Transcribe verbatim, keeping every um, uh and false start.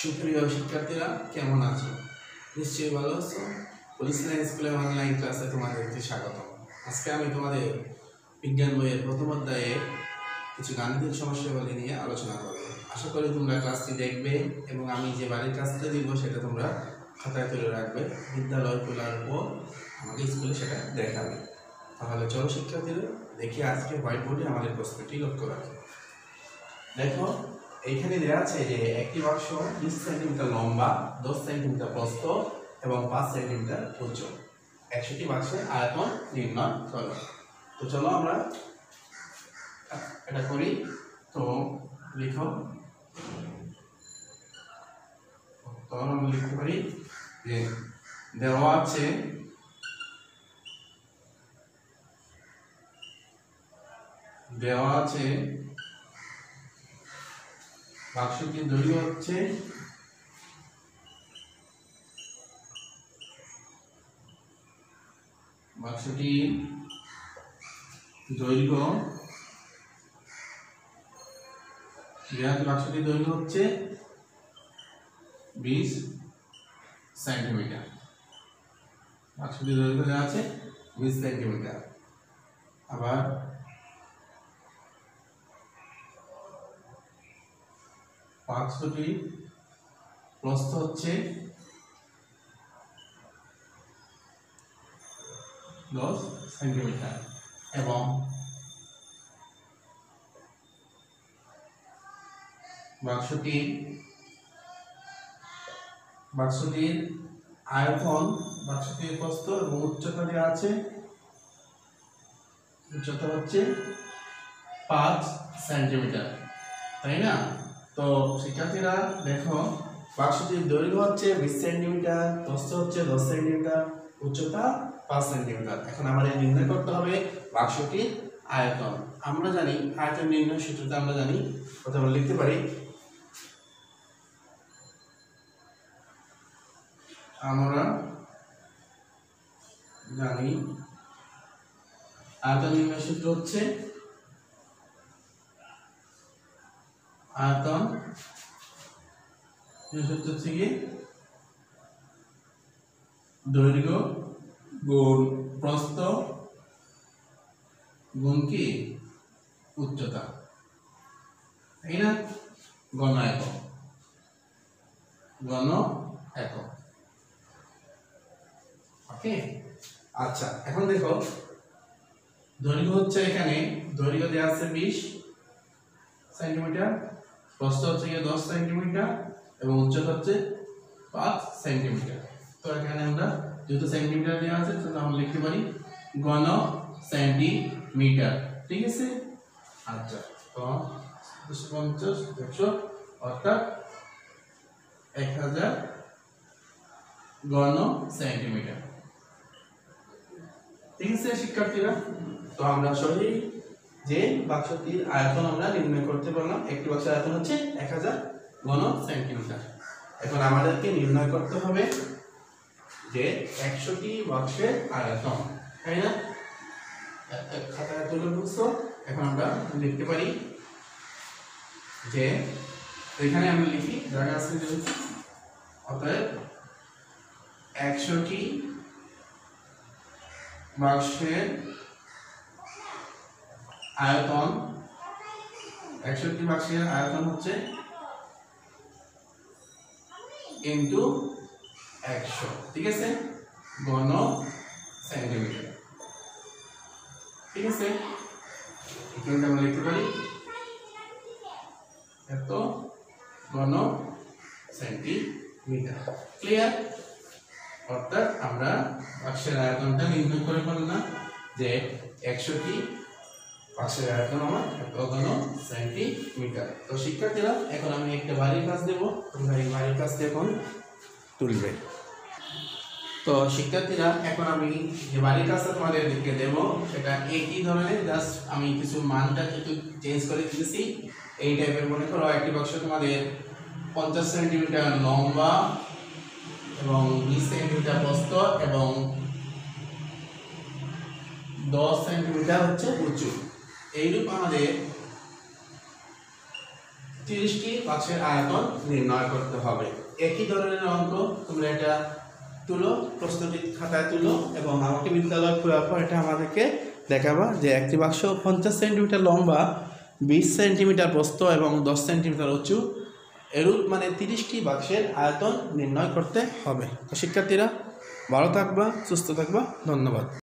সুপ্রিয় শিক্ষার্থীরা কেমন আছো? নিশ্চয়ই ভালো আছো। পলিসিনা স্কুলের অনলাইন ক্লাসে তোমাদেরকে স্বাগত। আজকে আমি তোমাদের বিজ্ঞান বইয়ের প্রথম অধ্যায়ে কিছু গাণিতিক সমস্যাবলী নিয়ে আলোচনা করব। আশা করি তোমরা ক্লাসটি দেখবে এবং আমি যে বাড়ির কাজটা দিব সেটা তোমরা খাতায় তুলে রাখবে। বিদ্যালয় খোলার পর আমাকে স্কুলে সেটা দেখাবে। তাহলে চলো শিক্ষার্থীরা দেখি আজকে হোয়াইট বোর্ডে আমাদের প্রশ্নটি লক্ষ্য রাখি। দেখো এইখানে দেওয়া আছে যে একটি বাক্স বিশ সেন্টিমিটার লম্বা, দশ সেন্টিমিটার প্রস্থ এবং পাঁচ সেন্টিমিটার উচ্চ। একশোটি বাক্সের আয়তন নির্ণয় করো। তো চলো আমরা এটা করি। তো লিখো, তো আমরা লিখতে পারি যে দেওয়া আছে দেওয়া আছে বাক্সটির দৈর্ঘ্য হচ্ছে বাক্সটির দৈর্ঘ্য বাক্সটির দৈর্ঘ্য হচ্ছে বিশ সেন্টিমিটার। বাক্সটির দৈর্ঘ্য দেওয়া আছে বিশ সেন্টিমিটার। আবার বাক্সটি প্রস্থ হচ্ছে দশ সেন্টিমিটার এবং বাক্সটি বাক্সটির আয়তন বাক্সটির প্রস্থ এবং উচ্চতা দেওয়া আছে। উচ্চতা হচ্ছে পাঁচ সেন্টিমিটার, তাই না? তো শিক্ষার্থীরা দেখো বাক্সটির দৈর্ঘ্য হচ্ছে বিশ সেন্টিমিটার, প্রস্থ হচ্ছে দশ সেন্টিমিটার, উচ্চতা পাঁচ সেন্টিমিটার। এখন আমাদের নির্ণয় করতে হবে বাক্সটির আয়তন। আমরা জানি আয়তন নির্ণয় সূত্রটা আমরা জানি, প্রথমে লিখতে পারি আমরা জানি আয়তন নির্ণয় সূত্র হচ্ছে আয়তন সূত্র থেকে দৈর্ঘ্য গুণ প্রস্থ গুণ কি উচ্চতা, তাই না? গণ একক গণ একক ওকে। আচ্ছা, এখন দেখো দৈর্ঘ্য হচ্ছে এখানে দৈর্ঘ্য দেওয়া আছে বিশ সেন্টিমিটার, প্রস্থ হচ্ছে দশ সেন্টিমিটার এবং উচ্চতা হচ্ছে পাঁচ সেন্টিমিটার। তো এখানে আমরা যেহেতু সেন্টিমিটার দেওয়া আছে তো আমরা লিখতে পারি ঘন সেন্টিমিটার, ঠিক আছে? আচ্ছা, তো দুশো পঞ্চাশ একশো অর্থাৎ এক হাজার ঘন সেন্টিমিটার, ঠিক আছে শিক্ষার্থীরা? তো আমরা সহজেই যে বাক্সটির আয়তন আমরা নির্ণয় করতে পারলাম। একটি বাক্সের আয়তন হচ্ছে এক হাজার ঘন সেন্টিমিটার। এখন আমাদেরকে নির্ণয় করতে হবে যে একশোটি বাক্সের আয়তন, তাই না? খাতায় তুলে বুঝছো। এখন আমরা লিখতে পারি যে এখানে আমরা লিখি জায়গা আছে অতএব একশোটি বাক্সের আয়তন একশোটি বাক্সের আয়তন হচ্ছে ইন্টু একশো, ঠিক আছে? ঘন সেন্টিমিটার, ঠিক আছে? এখানে আমরা লিখতে পারি এত ঘন সেন্টিমিটার। ক্লিয়ার? অর্থাৎ আমরা বাক্সের আয়তনটা নির্ণয় করে ফেললাম যে একশোটি বাক্সের আয়তন আমার এত ঘন সেন্টিমিটার। তো শিক্ষার্থীরা এখন আমি একটা বাড়ির কাজ দেবো, তোমরা এই বাড়ির কাজটা এখন তুলবে। তো শিক্ষার্থীরা এখন আমি যে বাড়ির কাজটা তোমাদেরকে দেবো সেটা একই ধরনের, জাস্ট আমি কিছু মানটা একটু চেঞ্জ করে দিয়েছি। এই টাইপের মনে করো একটি বাক্স তোমাদের পঞ্চাশ সেন্টিমিটার লম্বা এবং বিশ সেন্টিমিটার প্রস্থ এবং দশ সেন্টিমিটার হচ্ছে উঁচু। এইরূপ আমাদের তিরিশটি বাক্সের আয়তন নির্ণয় করতে হবে। একই ধরনের অঙ্ক তোমরা এটা তুলো, প্রস্তুতি খাতায় তুলো এবং আমাকে বিদ্যালয় খোলার পর এটা আমাদেরকে দেখাবা যে একটি বাক্স পঞ্চাশ সেন্টিমিটার লম্বা, বিশ সেন্টিমিটার প্রস্থ এবং দশ সেন্টিমিটার উঁচু, এরূপ মানে তিরিশটি বাক্সের আয়তন নির্ণয় করতে হবে। তো শিক্ষার্থীরা ভালো থাকবা, সুস্থ থাকবা, ধন্যবাদ।